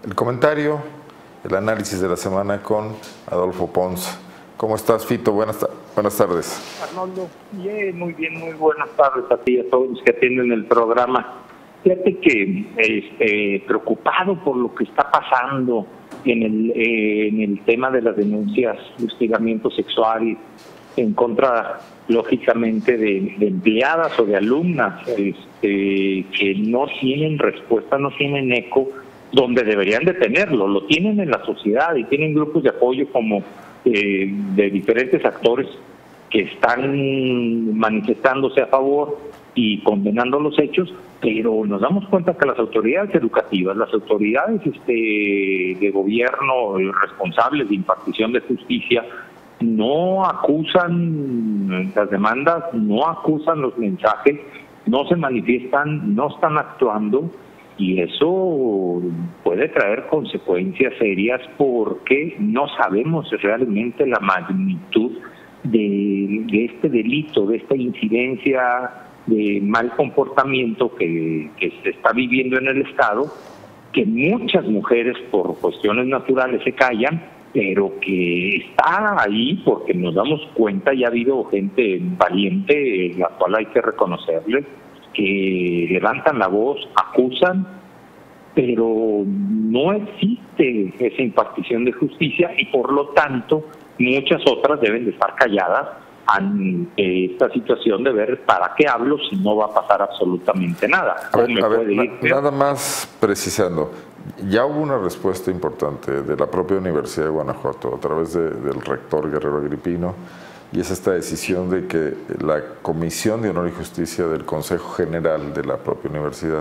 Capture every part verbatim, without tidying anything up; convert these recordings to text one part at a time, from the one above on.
el comentario, el análisis de la semana con Adolfo Pons. ¿Cómo estás, Fito? Buenas, buenas tardes. Arnoldo, bien, muy bien, muy buenas tardes a ti y a todos los que atienden el programa. Fíjate que este, preocupado por lo que está pasando en el, eh, en el tema de las denuncias de hostigamiento sexual en contra, lógicamente, de, de empleadas o de alumnas este, que no tienen respuesta, no tienen eco donde deberían de tenerlo. Lo tienen en la sociedad y tienen grupos de apoyo como eh, de diferentes actores que están manifestándose a favor y condenando los hechos, pero nos damos cuenta que las autoridades educativas, las autoridades este, de gobierno responsables de impartición de justicia, no acusan las demandas, no acusan los mensajes, no se manifiestan, no están actuando, y eso puede traer consecuencias serias porque no sabemos realmente la magnitud de, de este delito, de esta incidencia de mal comportamiento que, que se está viviendo en el Estado, que muchas mujeres por cuestiones naturales se callan, pero que está ahí porque nos damos cuenta, y ha habido gente valiente, la cual hay que reconocerle, que levantan la voz, acusan, pero no existe esa impartición de justicia y por lo tanto muchas otras deben de estar calladas ante esta situación de ver para qué hablo si no va a pasar absolutamente nada. A ver, a ver, na, nada más precisando, ya hubo una respuesta importante de la propia Universidad de Guanajuato a través de, del rector Guerrero Agripino, y es esta decisión de que la Comisión de Honor y Justicia del Consejo General de la propia universidad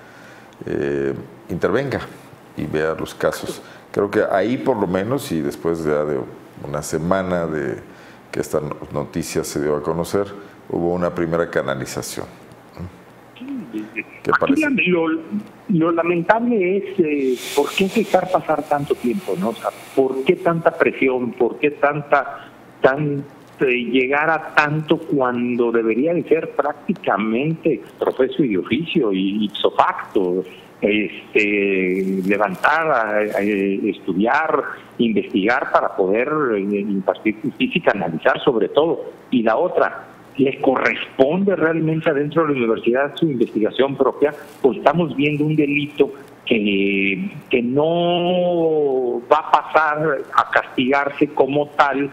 eh, intervenga y vea los casos. Creo que ahí por lo menos, y después ya de una semana de que esta noticia se dio a conocer, hubo una primera canalización. ¿Qué parece? Lo, lo lamentable es eh, por qué dejar pasar tanto tiempo, ¿no? O sea, ¿por qué tanta presión? ¿Por qué tanta tan llegar a tanto cuando debería de ser prácticamente ex professo y de oficio y ipso facto? Este, levantar, a, a estudiar, investigar para poder impartir justicia y canalizar sobre todo. Y la otra, ¿le corresponde realmente adentro de la universidad su investigación propia? Pues estamos viendo un delito que, que no va a pasar a castigarse como tal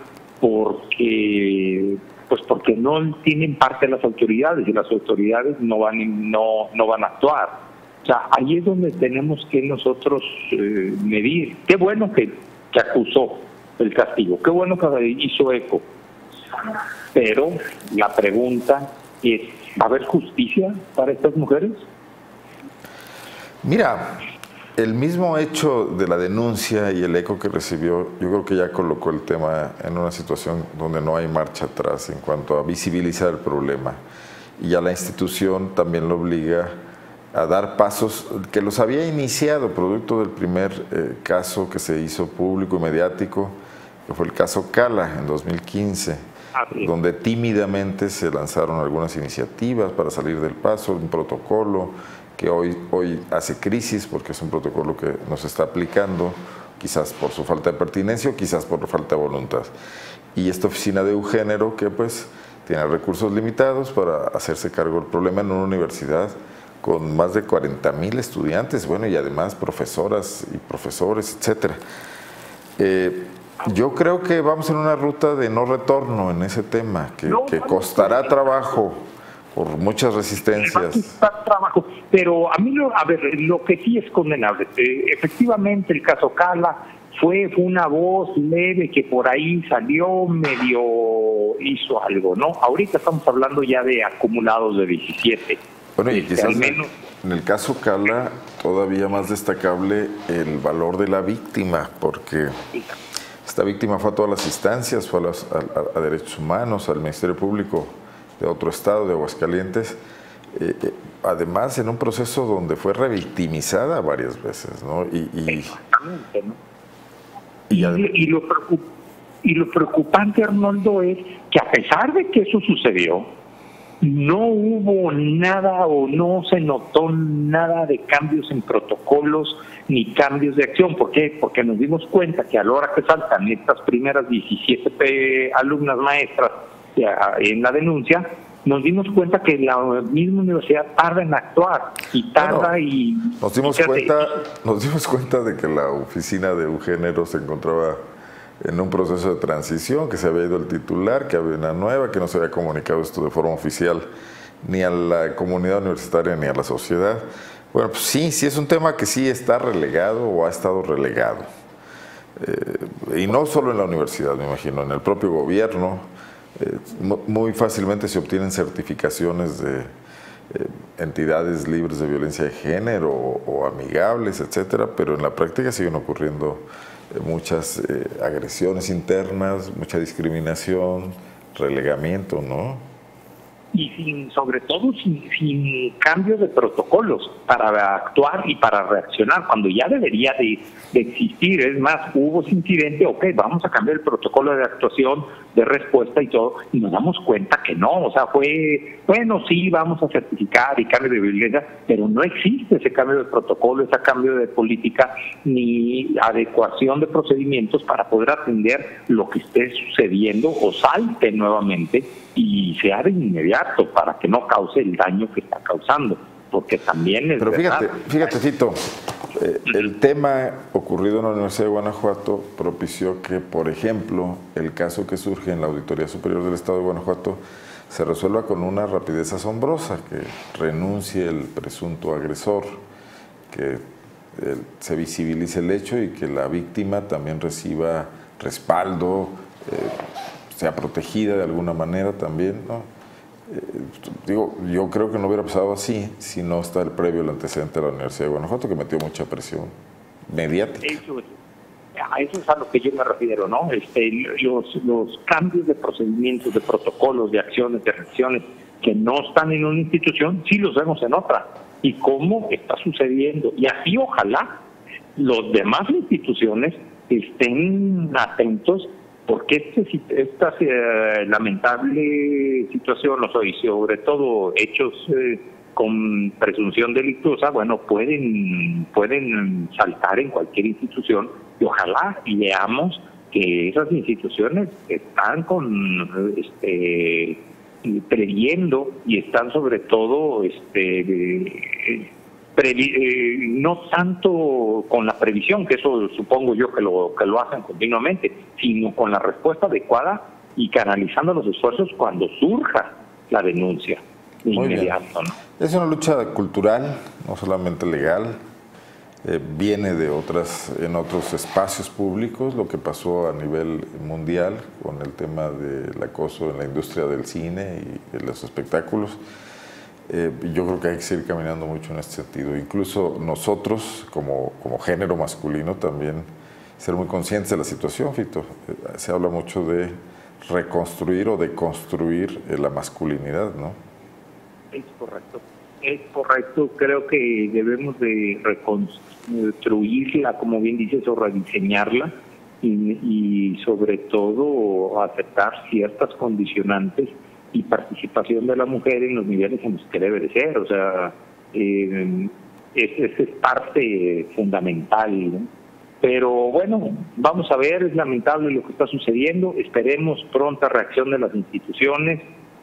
porque pues porque no tienen parte las autoridades y las autoridades no van no no van a actuar. O sea, ahí es donde tenemos que nosotros eh, medir. Qué bueno que, que acusó el castigo, qué bueno que hizo eco, pero la pregunta es, ¿va a haber justicia para estas mujeres? Mira, el mismo hecho de la denuncia y el eco que recibió, yo creo que ya colocó el tema en una situación donde no hay marcha atrás en cuanto a visibilizar el problema, y ya la institución también lo obliga a dar pasos que los había iniciado producto del primer eh, caso que se hizo público y mediático, que fue el caso Cala en dos mil quince, ah, sí. donde tímidamente se lanzaron algunas iniciativas para salir del paso, un protocolo que hoy, hoy hace crisis porque es un protocolo que nos está aplicando, quizás por su falta de pertinencia o quizás por falta de voluntad. Y esta oficina de Eugénero, que pues tiene recursos limitados para hacerse cargo del problema en una universidad con más de cuarenta mil estudiantes, bueno, y además profesoras y profesores, etcétera. Eh, yo creo que vamos en una ruta de no retorno en ese tema, que, no, que costará trabajo por muchas resistencias. Va a costar trabajo, pero a mí, lo, a ver, lo que sí es condenable, eh, efectivamente el caso Cala fue, fue una voz leve que por ahí salió, medio hizo algo, ¿no? Ahorita estamos hablando ya de acumulados de diecisiete. Bueno, y quizás al menos en el caso Cala todavía más destacable el valor de la víctima, porque esta víctima fue a todas las instancias, fue a, las, a, a derechos humanos, al Ministerio Público de otro estado, de Aguascalientes, eh, eh, además en un proceso donde fue revictimizada varias veces, ¿no? Y, y, Exactamente, ¿no? Y, y, y, lo y lo preocupante, Arnoldo, es que a pesar de que eso sucedió, no hubo nada o no se notó nada de cambios en protocolos ni cambios de acción. ¿Por qué? Porque nos dimos cuenta que a la hora que saltan estas primeras diecisiete alumnas maestras en la denuncia, nos dimos cuenta que la misma universidad tarda en actuar y tarda bueno, y... Nos dimos, y cuenta, nos dimos cuenta de que la oficina de Eugénero se encontraba en un proceso de transición, que se había ido el titular, que había una nueva, que no se había comunicado esto de forma oficial ni a la comunidad universitaria ni a la sociedad. Bueno, pues sí, sí es un tema que sí está relegado o ha estado relegado. Eh, y no solo en la universidad, me imagino, en el propio gobierno. Eh, muy fácilmente se obtienen certificaciones de eh, entidades libres de violencia de género o, o amigables, etcétera, pero en la práctica siguen ocurriendo eh, muchas eh, agresiones internas, mucha discriminación, relegamiento, ¿no? Y sin, sobre todo sin, sin cambio de protocolos para actuar y para reaccionar, cuando ya debería de, de existir. Es más, hubo ese incidente, ok, vamos a cambiar el protocolo de actuación, de respuesta y todo, y nos damos cuenta que no, o sea, fue, bueno, sí, vamos a certificar y cambio de violencia, pero no existe ese cambio de protocolo, ese cambio de política, ni adecuación de procedimientos para poder atender lo que esté sucediendo o salte nuevamente y sea de inmediato para que no cause el daño que está causando, porque también es Pero fíjate, verdad. fíjate, Tito, eh, el tema ocurrido en la Universidad de Guanajuato propició que, por ejemplo, el caso que surge en la Auditoría Superior del Estado de Guanajuato se resuelva con una rapidez asombrosa, que renuncie el presunto agresor, que eh, se visibilice el hecho y que la víctima también reciba respaldo, eh, sea protegida de alguna manera también, ¿no? Eh, digo, yo creo que no hubiera pasado así si no está el previo, el antecedente de la Universidad de Guanajuato, que metió mucha presión mediática. Eso, a eso es a lo que yo me refiero, ¿no? Este, los, los cambios de procedimientos, de protocolos, de acciones, de reacciones que no están en una institución, sí los vemos en otra. Y cómo está sucediendo. Y así ojalá los demás instituciones estén atentos, porque este, esta eh, lamentable situación, o sea, y sobre todo hechos eh, con presunción delictuosa, bueno, pueden pueden saltar en cualquier institución, y ojalá y veamos que esas instituciones están con este previendo y están sobre todo este Previ, eh, no tanto con la previsión, que eso supongo yo que lo que lo hacen continuamente, sino con la respuesta adecuada y canalizando los esfuerzos cuando surja la denuncia de inmediato, ¿no? Es una lucha cultural, no solamente legal, eh, viene de otras en otros espacios públicos, lo que pasó a nivel mundial con el tema del acoso en la industria del cine y de los espectáculos. Eh, yo creo que hay que seguir caminando mucho en este sentido. Incluso nosotros, como, como género masculino, también ser muy conscientes de la situación, Fito. Eh, se habla mucho de reconstruir o de construir eh, la masculinidad, ¿no? Es correcto. Es correcto. Creo que debemos de reconstruirla, como bien dices, o rediseñarla y, y sobre todo aceptar ciertas condicionantes y participación de la mujer en los niveles en los que debe de ser. O sea, eh, esa es parte fundamental, ¿no? Pero bueno, vamos a ver, es lamentable lo que está sucediendo, esperemos pronta reacción de las instituciones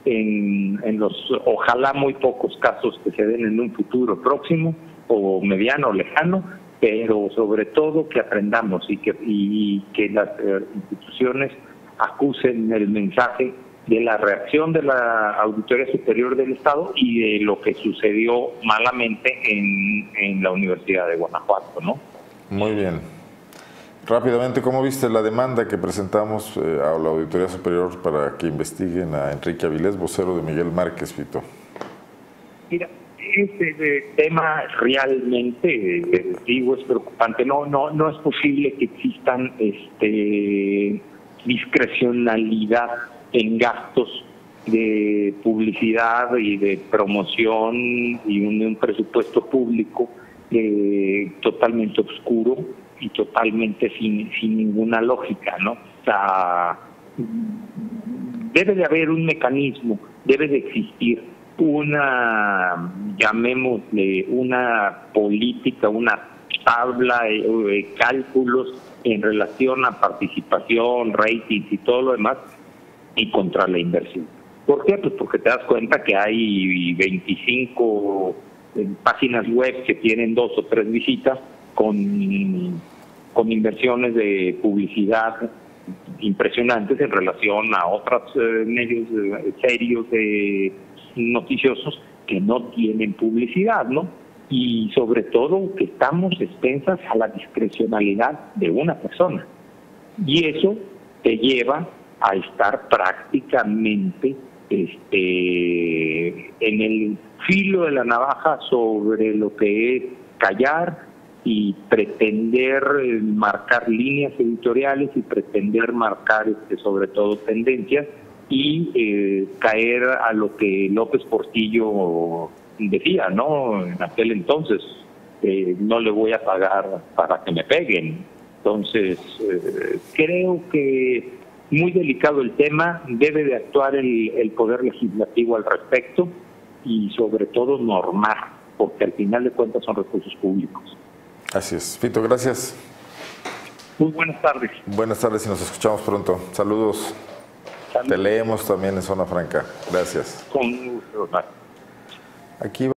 en, en los, ojalá muy pocos casos que se den en un futuro próximo o mediano o lejano, pero sobre todo que aprendamos y que, y que las eh, instituciones acusen el mensaje de la reacción de la Auditoría Superior del Estado y de lo que sucedió malamente en, en la Universidad de Guanajuato, ¿no? Muy bien. Rápidamente, ¿cómo viste la demanda que presentamos eh, a la Auditoría Superior para que investiguen a Enrique Avilés, vocero de Miguel Márquez, Fito? Mira, este tema realmente, eh, digo, es preocupante. No, no, no es posible que existan este discrecionalidad en gastos de publicidad y de promoción y un, un presupuesto público eh, totalmente oscuro y totalmente sin, sin ninguna lógica, ¿no? O sea, debe de haber un mecanismo debe de existir una, llamémosle, una política, una tabla de cálculos en relación a participación, ratings y todo lo demás, y contra la inversión. ¿Por qué? Pues porque te das cuenta que hay veinticinco páginas web que tienen dos o tres visitas con, con inversiones de publicidad impresionantes en relación a otros eh, medios eh, serios eh, noticiosos que no tienen publicidad, ¿no? Y sobre todo que estamos expensas a la discrecionalidad de una persona. Y eso te lleva a estar prácticamente este, en el filo de la navaja sobre lo que es callar y pretender marcar líneas editoriales y pretender marcar este, sobre todo tendencias y eh, caer a lo que López Portillo decía, ¿no? En aquel entonces, eh, no le voy a pagar para que me peguen. Entonces, eh, creo que muy delicado el tema, debe de actuar el, el Poder Legislativo al respecto y sobre todo normar, porque al final de cuentas son recursos públicos. Así es. Fito, gracias. Muy buenas tardes. Buenas tardes y nos escuchamos pronto. Saludos. Saludos. Te leemos también en Zona Franca. Gracias. Con gusto. Aquí